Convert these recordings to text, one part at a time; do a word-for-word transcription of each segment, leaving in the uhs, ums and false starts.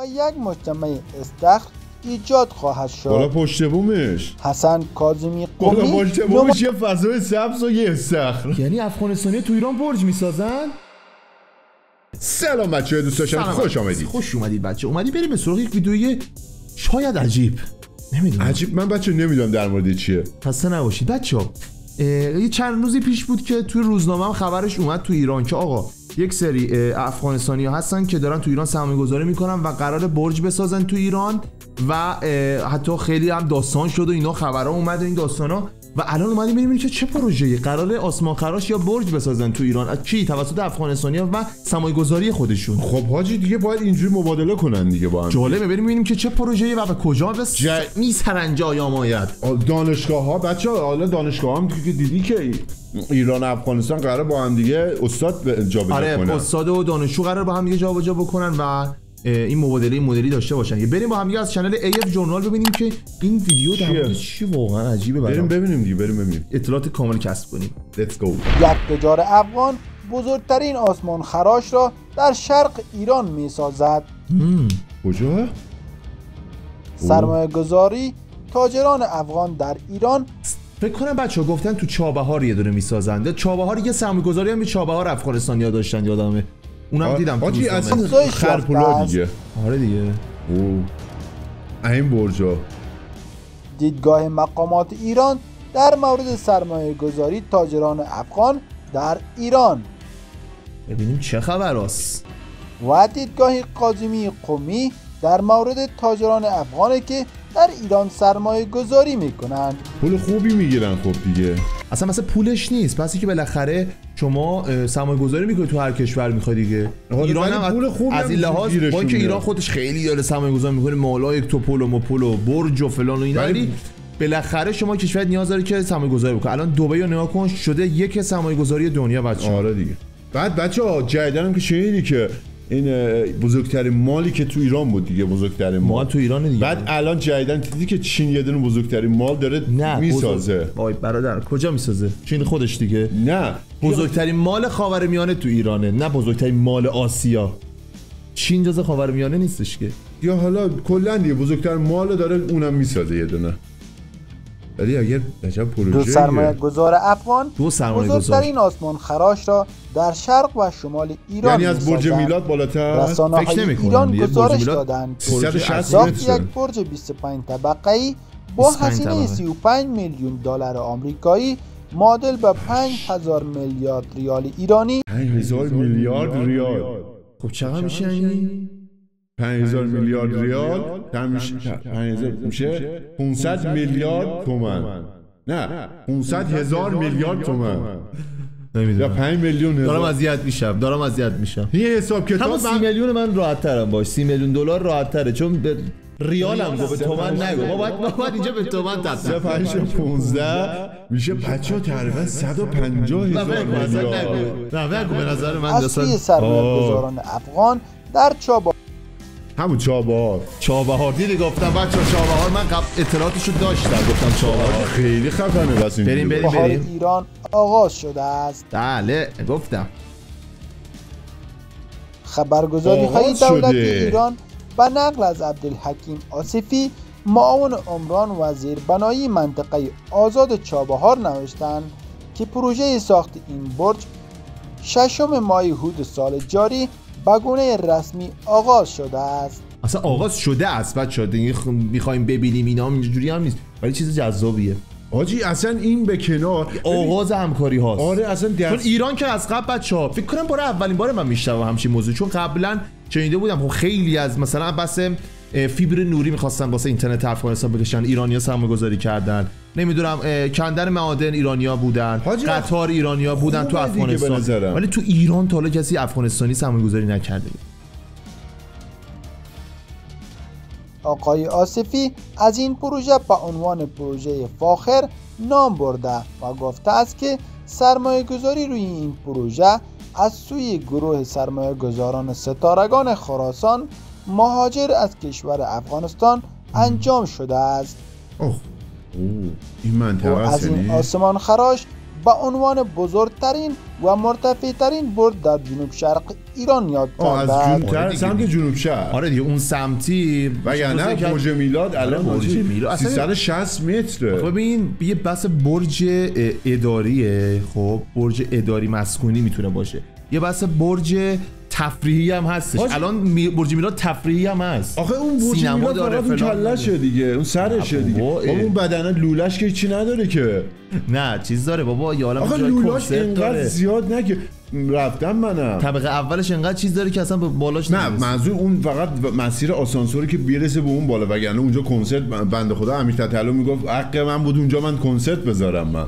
و یک مجتمع استخر ایجاد خواهد شد. بالا پشت بومش حسن کاظمی قمی بالا پشت بومش یه فضای سبز و یه استخر. یعنی افغانستانی تو ایران برج میسازن؟ سلام بچه‌ها، دوست داشتم خوش آمدید. خوش اومدید بچه. اومدی بریم به سراغ یک ویدیوی شاید عجیب. نمیدونم عجیب، من بچه نمیدونم در مورد چیه. خسته نباشید بچه‌ها. یه چند روزی پیش بود که توی روزنامه هم خبرش اومد تو ایران که آقا یک سری افغانستانی‌ها هستن که دارن تو ایران سرمایه‌گذاری میکنن و قرار برج بسازن تو ایران و حتی خیلی هم داستان شد و اینا، خبرها اومد این داستانا و الان اومدیم ببینیم که چه پروژه‌ای قراره آسمان خراش یا برج بسازن تو ایران. از کی؟ توسط افغانستانی‌ها و سرمایه‌گذاری خودشون. خب حاجی دیگه باید اینجوری مبادله کنن دیگه با هم. جالبه بریم ببینیم که چه پروژه‌ای و به کجا بس ج... میسرانجام آید. دانشگاه‌ها بچه‌ها، حالا دانشگاه‌ها هم که دیدی که ایران و افغانستان قراره با هم دیگه استاد جابجا آره کنن. استاد و دانشجو قراره با هم دیگه جابجا بکنن و این مبادله مدلی داشته باشن. یه بریم با هم از کانال ای اف ژورنال ببینیم که این ویدیو در مورد چی واقعا عجیبه. بریم ببینیم دیگه، بریم ببینیم اطلاعات کامل کسب کنیم. Let's go. یک تجار افغان بزرگترین آسمان خراش را در شرق ایران می سازد. کجا؟ سرمایه گذاری تاجران افغان در ایران. فکر کنم بچه‌ها گفتن تو چابهار یه دونه میسازن. چابهار یه سرمایه گذاری هم به چابهار افغانستانی‌ها داشتن، یادمه. اونم دیدم تو حاجی اصلا خرپولا دیگه. آره دیگه. او این برجا. دیدگاه مقامات ایران در مورد سرمایه گذاری تاجران افغان در ایران. ببینیم چه خبر است. و دیدگاه کاظمی قمی در مورد تاجران افغانی که در ایران سرمایه گذاری میکنند. پول خوبی میگیرن. خب دیگه اصلا مثلا پولش نیست، پسی که بالاخره شما سرمایه گذاری میکنید تو هر کشور میخواد دیگه. ایران هم پول خوبی از این لحاظ با که ایران خودش خیلی داره سرمایه گذاری میکنه، مالا یک توپول و مپول و برج و فلان و اینا، ولی بالاخره شما کشور نیاز داره که سرمایه گذاری بکنه. الان دبی رو نگاه کن، شده یک سرمایه گذاری دنیا بچه‌ها. آره دیگه. بعد بچه‌ها جدیدن که شنیدی که این بزرگترین مالی که تو ایران بود دیگه، بزرگترین مال, مال تو ایران دیگه. بعد الان جدیدن دیدی که چین یه دونه بزرگترین مال داره میسازه. بزرگ... وای برادر کجا میسازه؟ چین خودش دیگه. نه بزرگترین مال خاورمیانه تو ایرانه، نه بزرگترین مال آسیا. چین جز خاورمیانه نیستش که. یا حالا کلا دیگه بزرگترین مال داره اونم میسازه یه دونه. ولی اگر عجب پروژه دو سرمایه گذار افغان دو سرمایه گذار بزرگترین آسمان خراش را در شرق و شمال ایران یعنی از برج میلاد بالاتر فکر ایران گزارش دادند سیصد و شصت ساخت یک برج بیست و پنج طبقه‌ای با هزینه سی و پنج میلیون دلار آمریکایی معادل به پنج هزار میلیارد ریال ایرانی. پنج هزار میلیارد ریال. خب چقدر میشه این؟ پنج هزار میلیارد ریال پنج هزار میشه پانصد میلیارد تومان. نه پانصد هزار میلیارد تومان. نمیدونم. پنج میلیون هزار. دارم اذیت میشم دارم اذیت میشم یه حساب کتاب همون سی میلیون من راحت ترم باش. سی میلیون دلار راحت تره، چون به ریالم گفت به تومن نگو. ما باید ما باید اینجا به تومن تبدیل پنج پانزده میشه بچه‌ها تقریبا صد و پنجاه هزار میلیارد. نه نگو به نظر من اصلی سرمایه‌گذاران افغان در چابهار. همون چابهار. چابهار دیدی گفتم بچه‌ها چابهار، من قبل اطلاعاتشو داشتم گفتم چابهار خیلی خفنه. بس این بریم بریم بریم. ایران آغاز شده است. بله گفتم. خبرگزاری‌های دولت ایران به نقل از عبدالحکیم آصفی معاون عمران وزیر بنایی منطقه آزاد چابهار نوشتند که پروژه ساخت این برج ششم ماه هود سال جاری به گونه رسمی آغاز شده است. اصلا آغاز شده است بچه‌ها، دیگه می‌خوایم ببینیم اینا هم اینجوری هم نیست، ولی چیز جذابیه. آجی اصلا این به کنار آغاز همکاری هاست. آره اصلا درس... چون ایران که از قبل بچه‌ها فکر کنم برای اولین بار من میشنوم همچین موضوع، چون قبلا شنیده بودم خب خیلی از مثلا بس فیبر نوری می‌خواستن واسه اینترنت افغانستان بکشن، ایرانی‌ها سرمایه‌گذاری کردن، نمیدونم کندن معادن ایرانی‌ها بودن، قطار ایرانی‌ها بودن تو افغانستان، ولی تو ایران تا حالا کسی افغانستانی سرمایه‌گذاری نکرده. آقای آصفی از این پروژه به عنوان پروژه فاخر نام برده و گفته است که سرمایه گذاری روی این پروژه از سوی گروه سرمایه گذاران ستارگان خراسان مهاجر از کشور افغانستان انجام شده است. اوه این منطقه از این آسمان خراش به عنوان بزرگترین و مرتفع‌ترین برج در جنوب شرق ایران یاد از کرده. جنوبتر سمت جنوب شرق. آره دیگه اون سمتی وگرنه برج میلاد الان برج میلاد سیصد و شصت متره. ببین یه بحث برج اداریه، خب برج اداری مسکونی میتونه باشه، یه بحث برج تفریحی هم هستش. الان می... برج میلاد تفریحی هم هست. آخه اون برج میلاد داره، فقط اون کله‌شه دیگه، اون سرشه دیگه. اون بدنه لولش که چی نداره که. نه چیز داره بابا، یه عالمه جای کنسرت داره. اینقدر زیاد نه که رفتم منم. طبقه اولش انقدر چیز داره که اصلا به بالاش نه نمیرسه. منظور اون فقط مسیر آسانسوری که برسه به اون بالا، وگرنه اونجا کنسرت بنده خدا امیر تتلو میگفت حق من بود اونجا من کنسرت بذارم. من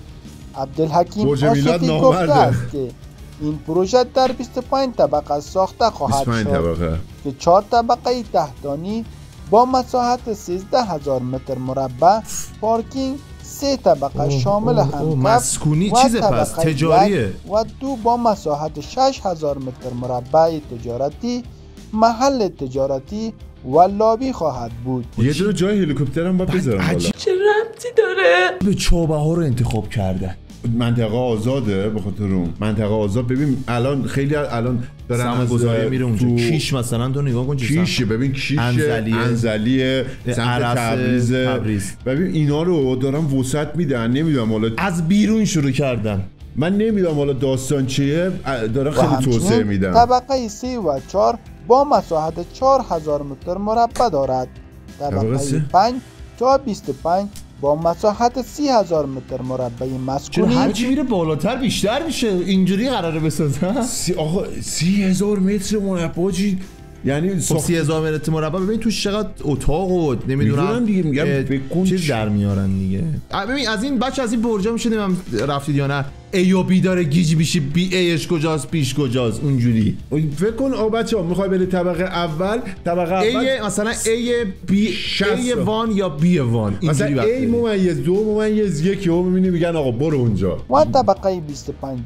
عبدالحکیم آصفی گفته است که این پروژه در بیست و پنج طبقه ساخته خواهد شد طبقه. که چهار طبقه تحتانی با مساحت سیزده هزار متر مربع، پارکینگ، سه طبقه شامل همکف مسکونی چیز پس تجاریه و دو با مساحت شش هزار متر مربع تجارتی، محل تجارتی و لابی خواهد بود. یه جور جای هلیکوپتر هم باید بذارم بالا. چه ربطی داره به چابهار رو انتخاب کرده؟ منطقه آزاده به خاطر اون منطقه آزاد. ببین الان خیلی الان دارن از گذاری میره اونجا تو... کیش مثلا تو نگاه کن، کیش ببین کیش انزلیه, انزلیه سمت تبریز. ببین اینا رو دارن وسعت میدن، نمیدونم حالا از بیرون شروع کردن، من نمیدونم حالا داستان چیه، دارن خیلی توسعه میدن. طبقه سه و چهار با مساحت چهار هزار متر مربع دارد. طبقه پنج تا بیست و پنج با مساحت سی هزار متر مربع مسکونی. هرچی میره بالاتر بیشتر میشه، اینجوری قراره بسازن. سی آقا سی هزار متر مربع چی؟ یعنی سی هزار متر مربع ببین توش چقدر اتاق و نمیدونم دیگه، میگم چیز در میارن دیگه. ببین از این بچه از این برجا میشه نمیدونم رفتید یا نه، ای و بی داره گیج میشه، بی ایش کجاست بیش کجاست اونجوری. فکر کن آ بچه‌ها میخوای بری طبقه اول، طبقه اول ای مثلا ای بی ای وان یا بی وان اینجوری مثلا ای ممیز دو ممیز یک رو میبینی میگن آقا برو اونجا. و طبقه بیست و پنج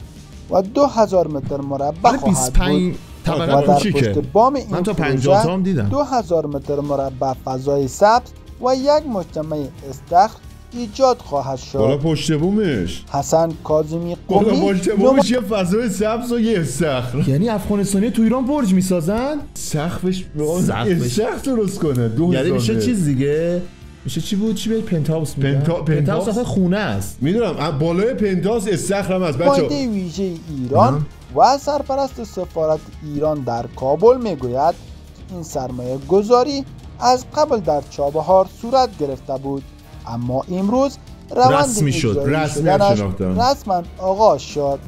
و دو هزار متر مربع خواهد بود. طبقه کوچیکه. بام این من تا پنجاه تا هم دیدم. دو هزار متر مربع فضای سبز و یک مجتمع استخر ایجاد خواهد شد. بالا پشت بومش حسن کاظمی قمی بالا پشت بومش یه فضای سبز و یه استخر. یعنی افغانستانی تو ایران برج میسازن؟ سقفش استخر درست کنه. دو یعنی میشه چیز دیگه، میشه چی بود؟ چی به پنتاوس میگن؟ پنتا... پنتاوس اصلا خونه است. میدونم بالای پنتاوس استخر هم هست بچه‌ها. فایده ویژه ایران و سرپرست سفارت ایران در کابل میگوید این سرمایه گذاری از قبل در چابهار صورت گرفته بود، اما امروز روند رسمی شد، رسمی رسما آغاز شد.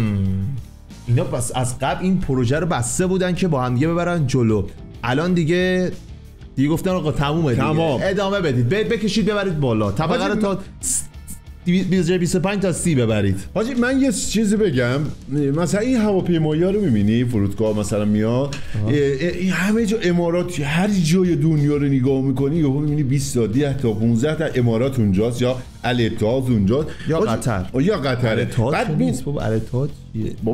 اینا بس از قبل این پروژه رو بسته بودن که با هم دیگه ببرن جلو، الان دیگه دیگه گفتن آقا تمومه دیگه، تمام. ادامه بدید، بکشید ببرید بالا، طبقه رو تا بیست و پنج تا سی ببرید. حاجی من یه چیزی بگم، مثلا این هواپیمایی‌ها رو می‌بینی فرودگاه مثلا میاد این همه جا امارات، هر جای دنیا رو نگاه می‌کنی یهو می‌بینی بیست تا ده تا پانزده تا امارات اونجاست یا الاتحاد اونجاست یا قطر یا قطر. بعد نیست بابا، الاتحاد بابا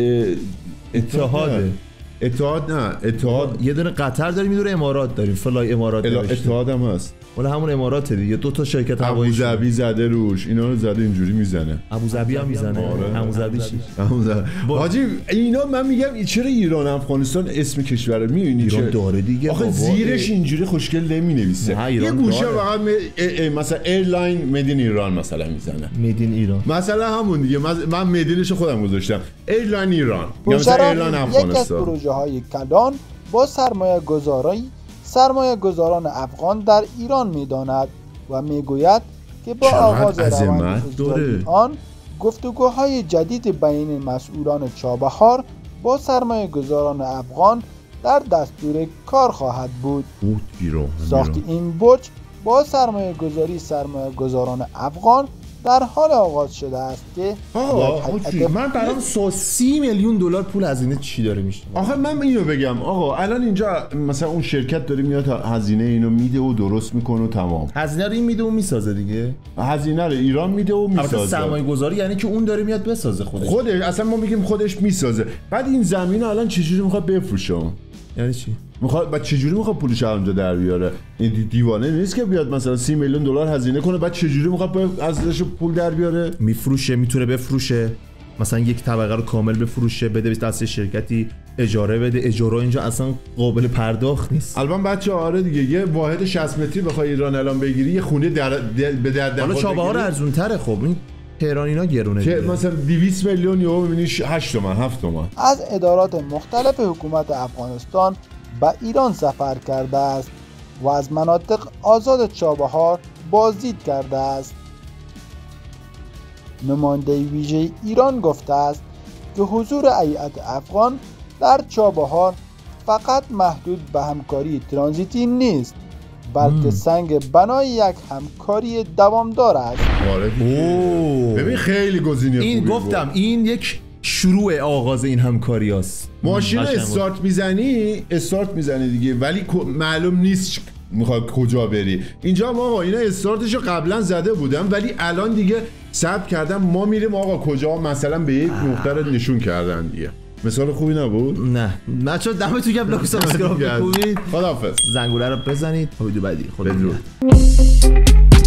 اتحاده اتحاد نه اتحاد یه دونه قطر داریم یه دونه امارات داریم، فلای امارات داریم، اتحاد هم هست ولی همون امارات دیگه، دو تا شرکت هوایی ابوظبی زده روش، اینا رو زده اینجوری میزنه. ابوظبی هم میزنه. ابوظبی چی؟ حاجی اینا من میگم چرا ایران افغانستان اسم کشور میبینی ایران داره دیگه، آخه زیرش اینجوری خوشگل نمینویسه. یه گوشه فقط مثلا ایرلاین میدین ایران مثلا میزنه، میدین ایران مثلا همون دیگه. من میدینش خودم گذاشتم ایرلاین ایران یا مثلا ایرلاین افغانستان. یکی از پروژه های کلان با سرمایه گذاری سرمایه گذاران افغان در ایران می‌داند و میگوید که با آغاز روند اجرایی آن گفتگوهای جدید بین مسئولان چابهار با سرمایه گذاران افغان در دستور کار خواهد بود. ساخت این برج با سرمایه گذاری سرمایه گذاران افغان در حال آغاز شده است که من برام سی میلیون دلار پول هزینه چی داره میشه؟ آخه من اینو بگم آقا الان اینجا مثلا اون شرکت داره میاد هزینه اینو میده و درست میکنه و تمام. هزینه رو این میده و میسازه دیگه. هزینه رو ایران میده و میسازه. البته سرمایه گذاری یعنی که اون داره میاد بسازه خودش. خودش اصلا ما میگیم خودش میسازه. بعد این زمین الان چجوری میخواد بفروشه؟ یعنی چی؟ میخواد بعد چجوری میخواد پولش اونجا در بیاره؟ این دیوانه نیست که بیاد مثلا سی میلیون دلار هزینه کنه بعد چجوری میخواد ازش پول در بیاره؟ میفروشه، میتونه بفروشه، مثلا یک طبقه رو کامل بفروشه بده به دست شرکتی، اجاره بده. اجاره اینجا اصلا قابل پرداخت نیست. البته بچه آره دیگه، یه واحد شصت متری بخوای ایران الان بگیری یه خونه در در به در حالا چابهار ارزون تره. خب این تهران اینا گرونه که مثلا دویست میلیون یهو میبینی هشت تومن هفت تومن. از ادارات مختلف حکومت افغانستان به ایران سفر کرده است و از مناطق آزاد چابهار بازدید کرده است. نماینده ویژه ایران گفته است که حضور هیئت افغان در چابهار فقط محدود به همکاری ترانزیتی نیست بلکه مم. سنگ بنای یک همکاری دوامدار است. ببین خیلی گزینه خوبی این گفتم بود. این یک شروع آغاز این همکاری است. ماشین استارت میزنی استارت میزنی دیگه، ولی معلوم نیست میخواد کجا بری. اینجا هم آقا اینا استارتشو قبلا زده بودن ولی الان دیگه ثبت کردن ما میریم آقا کجا، مثلا به یک نقطه رو نشون کردن دیگه. مثال خوبی نبود؟ نه بچه‌ها دمتون گرم، لاک سابسکرایب کنید. خداحافظ. زنگوله رو بزنید. ویدیو بعدی خدا